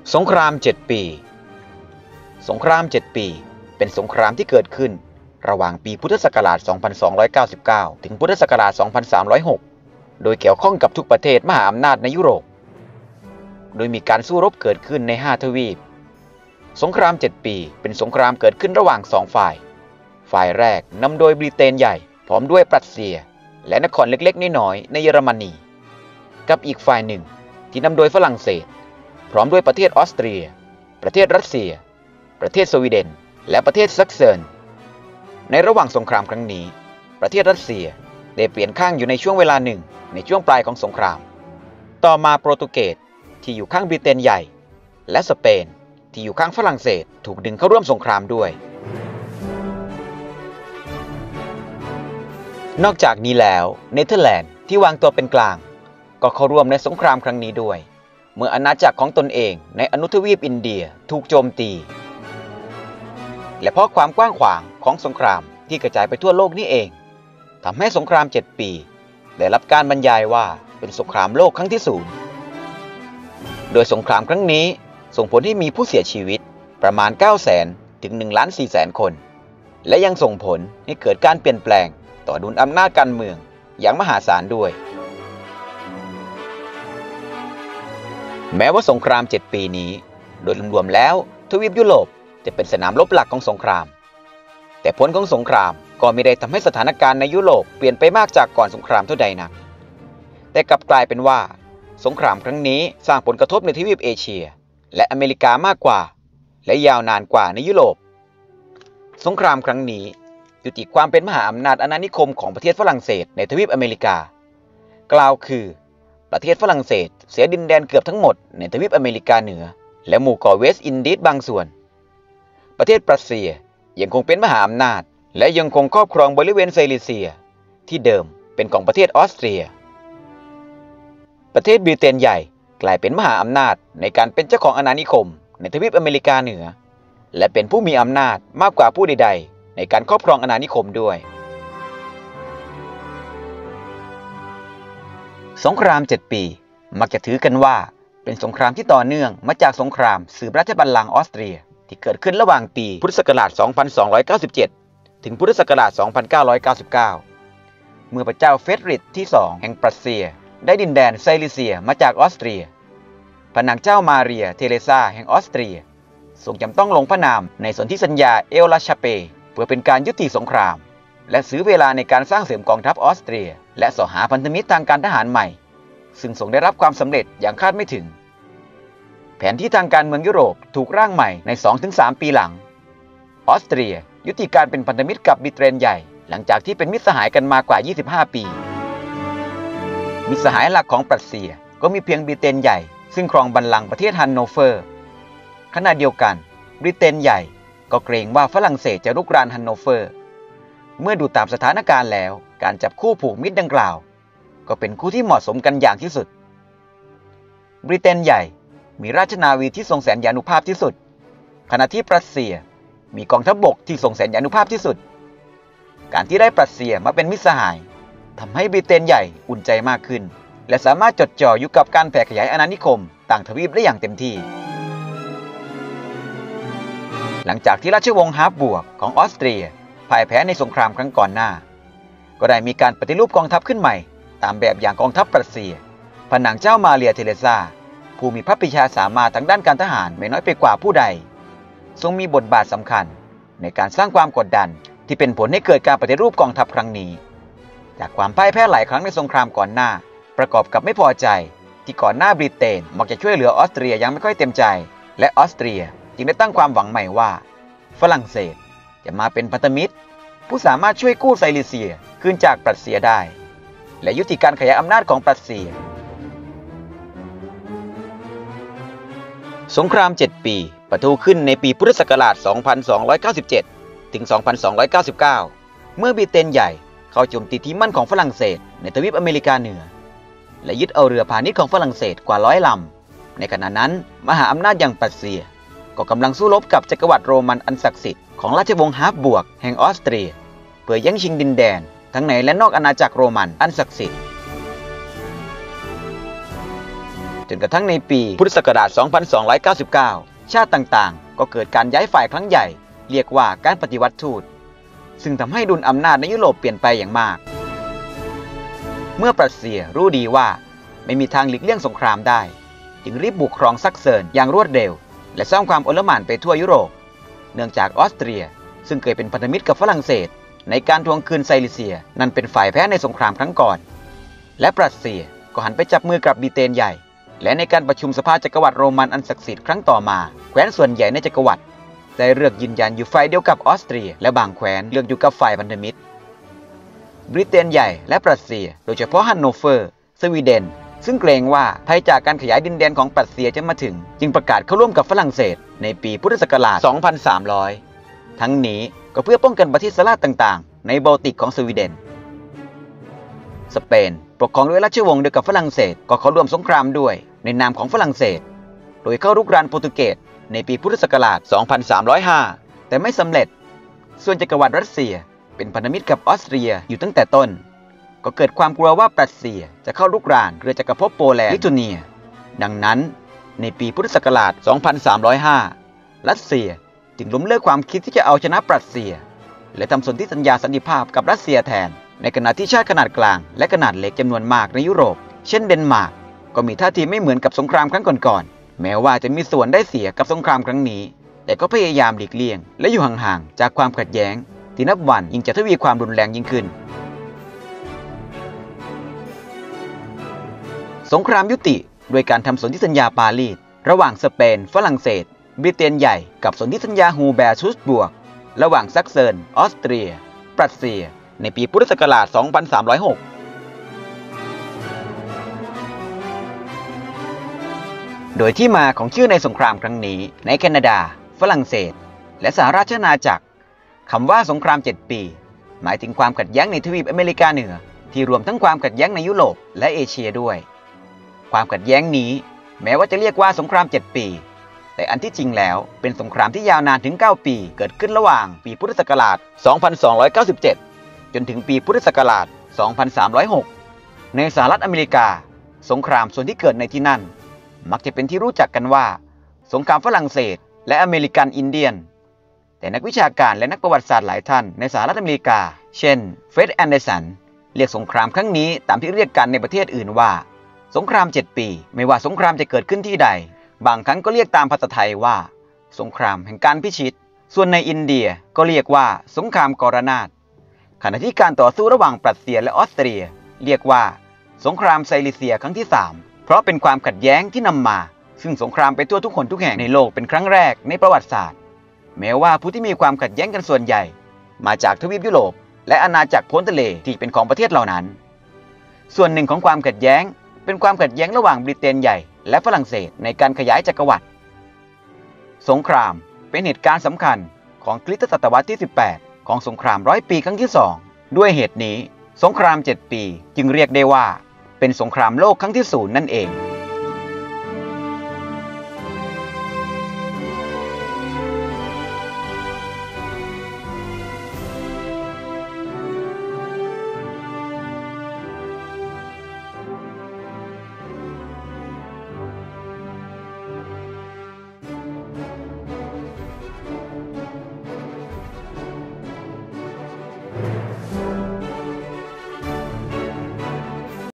สงคราม7 ปีสงคราม7 ปีเป็นสงครามที่เกิดขึ้นระหว่างปีพุทธศักราช 2299 ถึงพุทธศักราช 2306 โดยเกี่ยวข้องกับทุกประเทศมหาอำนาจในยุโรปโดยมีการสู้รบเกิดขึ้นใน5 ทวีปสงคราม 7 ปีเป็นสงครามเกิดขึ้นระหว่าง2 ฝ่ายแรกนำโดยบริเตนใหญ่พร้อมด้วยปรัสเซียและนครเล็กๆน้อยๆในเยอรมนีกับอีกฝ่ายหนึ่งที่นำโดยฝรั่งเศสพร้อมด้วยประเทศออสเตรียประเทศรัสเซียประเทศสวีเดนและประเทศซักเซิร์นในระหว่างสงครามครั้งนี้ประเทศรัสเซียได้เปลี่ยนข้างอยู่ในช่วงเวลาหนึ่งในช่วงปลายของสงครามต่อมาโปรตุเกสที่อยู่ข้างบริเตนใหญ่และสเปนที่อยู่ข้างฝรั่งเศสถูกดึงเข้าร่วมสงครามด้วยนอกจากนี้แล้วเนเธอร์แลนด์ที่วางตัวเป็นกลางก็เข้าร่วมในสงครามครั้งนี้ด้วยเมื่ออาณาจักรของตนเองในอนุทวีปอินเดียถูกโจมตีและเพราะความกว้างขวางของสงครามที่กระจายไปทั่วโลกนี่เองทำให้สงคราม7 ปีได้รับการบรรยายว่าเป็นสงครามโลกครั้งที่0โดยสงครามครั้งนี้ส่งผลให้มีผู้เสียชีวิตประมาณ 900,000 ถึง 1,400,000 คนและยังส่งผลให้เกิดการเปลี่ยนแปลงต่อดุลอำนาจการเมืองอย่างมหาศาลด้วยแม้ว่าสงคราม 7 ปีนี้โดยรวมๆแล้วทวีปยุโรปจะเป็นสนามรบหลักของสงครามแต่ผลของสงครามก็ไม่ได้ทำให้สถานการณ์ในยุโรปเปลี่ยนไปมากจากก่อนสงครามเท่าใดนักแต่กลับกลายเป็นว่าสงครามครั้งนี้สร้างผลกระทบในทวีปเอเชียและอเมริกามากกว่าและยาวนานกว่าในยุโรปสงครามครั้งนี้ยุติความเป็นมหาอำนาจอาณานิคมของประเทศฝรั่งเศสในทวีปอเมริกากล่าวคือประเทศฝรั่งเศสเสียดินแดนเกือบทั้งหมดในทวีปอเมริกาเหนือและหมู่เกาะเวสต์อินดีสบางส่วนประเทศปรัสเซียยังคงเป็นมหาอำนาจและยังคงครอบครองบริเวณไซลีเซียที่เดิมเป็นของประเทศออสเตรียประเทศบริเตนใหญ่กลายเป็นมหาอำนาจในการเป็นเจ้าของอาณานิคมในทวีปอเมริกาเหนือและเป็นผู้มีอำนาจมากกว่าผู้ใดๆในการครอบครองอาณานิคมด้วยสงคราม7 ปีมักจะถือกันว่าเป็นสงครามที่ต่อเนื่องมาจากสงครามสืบราชบัลลังก์ออสเตรียที่เกิดขึ้นระหว่างปีพุทธศักราช 2297 ถึงพุทธศักราช 2999 เมื่อพระเจ้าเฟดริชที่ 2 แห่งปรัสเซียได้ดินแดนไซลีเซียมาจากออสเตรียพระนางเจ้ามาเรียเทเรซาแห่งออสเตรียทรงจำต้องลงพระนามในสนธิสัญญาเอลลาชาเปเพื่อเป็นการยุติสงครามและซื้อเวลาในการสร้างเสริมกองทัพออสเตรียและสหาพันธมิตรทางการทหารใหม่ซึ่งทรงได้รับความสำเร็จอย่างคาดไม่ถึงแผนที่ทางการเมืองยุโรปถูกร่างใหม่ใน 2-3 ปีหลังออสเตรียยุติการเป็นพันธมิตรกับบริเตนใหญ่หลังจากที่เป็นมิตรสหายกันมากว่า 25 ปีมิตรสหายหลักของปรัสเซียก็มีเพียงบริเตนใหญ่ซึ่งครองบัลลังก์ประเทศฮันโนเวอร์ขณะเดียวกันบริเตนใหญ่ก็เกรงว่าฝรั่งเศสจะรุกรานฮันโนเวอร์เมื่อดูตามสถานการณ์แล้วการจับคู่ผูกมิตรดังกล่าวก็เป็นคู่ที่เหมาะสมกันอย่างที่สุดบริเตนใหญ่มีราชนาวีที่ทรงแสนยานุภาพที่สุดขณะที่ปรัสเซียมีกองทัพบกที่ทรงแสนยานุภาพที่สุดการที่ได้ปรัสเซียมาเป็นมิตรสหายทำให้บริเตนใหญ่อุ่นใจมากขึ้นและสามารถจดจ่ออยู่กับการแผ่ขยายอาณานิคมต่างทวีปได้อย่างเต็มที่หลังจากที่ราชวงศ์ฮาบวร์กของออสเตรียพ่ายแพ้ในสงครามครั้งก่อนหน้าก็ได้มีการปฏิรูปกองทัพขึ้นใหม่ตามแบบอย่างกองทัพปรัสเซียพระนางเจ้ามาเรียเทเรซาผู้มีพระปรีชาสามารถทางด้านการทหารไม่น้อยไปกว่าผู้ใดทรงมีบทบาทสำคัญในการสร้างความกดดันที่เป็นผลให้เกิดการปฏิรูปกองทัพครั้งนี้จากความพ่ายแพ้หลายครั้งในสงครามก่อนหน้าประกอบกับไม่พอใจที่ก่อนหน้าบริเตนมักจะช่วยเหลือออสเตรียยังไม่ค่อยเต็มใจและออสเตรียจึงได้ตั้งความหวังใหม่ว่าฝรั่งเศสจะมาเป็นพันธมิตรผู้สามารถช่วยกู้ไซลีเซียคืนจากปรัสเซียได้และยุติการขยายอำนาจของปรัสเซียสงคราม7 ปีปะทุขึ้นในปีพุทธศักราช 2297 ถึง 2299 เมื่อบริเตนใหญ่เข้าโจมตีที่มั่นของฝรั่งเศสในทวีปอเมริกาเหนือและยึดเอาเรือพาณิชย์ของฝรั่งเศสกว่า100 ลำในขณะนั้นมหาอำนาจอย่างปรัสเซียก็กำลังสู้รบกับจักรวรรดิโรมันอันศักดิ์สิทธิ์ของราชวงศ์ฮาบวร์กแห่งออสเตรียเพื่อแย่งชิงดินแดนทั้งในและนอกอาณาจักรโรมันอันศักดิ์สิทธิ์จนกระทั่งในปีพุทธศักราช 2299 ชาติต่างๆก็เกิดการย้ายฝ่ายครั้งใหญ่เรียกว่าการปฏิวัติทูตซึ่งทำให้ดุลอำนาจในยุโรปเปลี่ยนไปอย่างมากเมื่อปรัสเซียรู้ดีว่าไม่มีทางหลีกเลี่ยงสงครามได้จึงรีบบุกครองซักเซิร์นอย่างรวดเร็วและสร้างความโอลหม่านไปทั่วยุโรปเนื่องจากออสเตรียซึ่งเคยเป็นพันธมิตรกับฝรั่งเศสในการทวงคืนไซลิเซียนั้นเป็นฝ่ายแพ้ในสงครามครั้งก่อนและปรัสเซียก็หันไปจับมือกับบริเตนใหญ่และในการประชุมสภาจักรวรรดิโรมันอันศักดิ์สิทธิ์ครั้งต่อมาแคว้นส่วนใหญ่ในจักรวรรดิได้เลือกยืนยันอยู่ฝ่ายเดียวกับออสเตรียและบางแคว้นเลือกอยู่กับฝ่ายพันธมิตรบริเตนใหญ่และปรัสเซียโดยเฉพาะฮันโนเฟอร์สวีเดนซึ่งเกรงว่าภัยจากการขยายดินแดนของปรัสเซียจะมาถึงจึงประกาศเข้าร่วมกับฝรั่งเศสในปีพุทธศักราช 2300 ทั้งนี้ก็เพื่อป้องกันประเทศสลาดต่างๆในบอลติกของสวีเดนสเปนปกครองด้วยราชวงศ์เดียวกับฝรั่งเศสก็เข้าร่วมสงครามด้วยในนามของฝรั่งเศสโดยเข้ารุกรานโปรตุเกสในปีพุทธศักราช 2305 แต่ไม่สำเร็จส่วนจักรวรรดิรัสเซียเป็นพันธมิตรกับออสเตรียอยู่ตั้งแต่ต้นก็เกิดความกลัวว่าปรัสเซียจะเข้ารุกรานเรือจักรภพโปแลนด์ลิทัวเนียดังนั้นในปีพุทธศักราช 2305 รัสเซียจึงล้มเลิกความคิดที่จะเอาชนะปรัสเซียและทำสนธิสัญญาสันติภาพกับรัสเซียแทนในขณะที่ชาติขนาดกลางและขนาดเล็กจำนวนมากในยุโรปเช่นเดนมาร์กก็มีท่าทีไม่เหมือนกับสงครามครั้งก่อนๆแม้ว่าจะมีส่วนได้เสียกับสงครามครั้งนี้แต่ก็พยายามหลีกเลี่ยงและอยู่ห่างๆจากความขัดแย้งที่นับวันยิ่งจะทวีความรุนแรงยิ่งขึ้นสงครามยุติโดยการทำสนธิสัญญาปารีสระหว่างสเปนฝรั่งเศสบริเตนใหญ่กับสนธิสัญญาฮูแบร์ชุสบวกระหว่างซักเซิร์นออสเตรียปรัสเซียในปีพุทธศักราช 2306 โดยที่มาของชื่อในสงครามครั้งนี้ในแคนาดาฝรั่งเศสและสหราชอาณาจักรคำว่าสงคราม7 ปีหมายถึงความขัดแย้งในทวีปอเมริกาเหนือที่รวมทั้งความขัดแย้งในยุโรปและเอเชียด้วยความขัดแย้งนี้แม้ว่าจะเรียกว่าสงคราม7 ปีแต่อันที่จริงแล้วเป็นสงครามที่ยาวนานถึง9 ปีเกิดขึ้นระหว่างปีพุทธศักราช 2297 จนถึงปีพุทธศักราช 2306 ในสหรัฐอเมริกาสงครามส่วนที่เกิดในที่นั่นมักจะเป็นที่รู้จักกันว่าสงครามฝรั่งเศสและอเมริกันอินเดียนแต่นักวิชาการและนักประวัติศาสตร์หลายท่านในสหรัฐอเมริกาเช่นเฟร็ดแอนเดอร์สันเรียกสงครามครั้งนี้ตามที่เรียกกันในประเทศอื่นว่าสงคราม7 ปีไม่ว่าสงครามจะเกิดขึ้นที่ใดบางครั้งก็เรียกตามภาษาไทยว่าสงครามแห่งการพิชิตส่วนในอินเดียก็เรียกว่าสงครามกรนาถขณะที่การต่อสู้ระหว่างปรัสเซียและออสเตรียเรียกว่าสงครามไซลิเซียครั้งที่3เพราะเป็นความขัดแย้งที่นำมาซึ่งสงครามไปทั่วทุกคนทุกแห่งในโลกเป็นครั้งแรกในประวัติศาสตร์แม้ว่าผู้ที่มีความขัดแย้งกันส่วนใหญ่มาจากทวีปยุโรปและอาณาจักรพ้นทะเลที่เป็นของประเทศเหล่านั้นส่วนหนึ่งของความขัดแย้งเป็นความขัดแย้งระหว่างบริเตนใหญ่และฝรั่งเศสในการขยายจักรวรรดิสงครามเป็นเหตุการณ์สำคัญของคริสตศตวรรษที่ 18 ของสงคราม100 ปีครั้งที่ 2ด้วยเหตุนี้สงคราม7 ปีจึงเรียกได้ว่าเป็นสงครามโลกครั้งที่ 0 นั่นเอง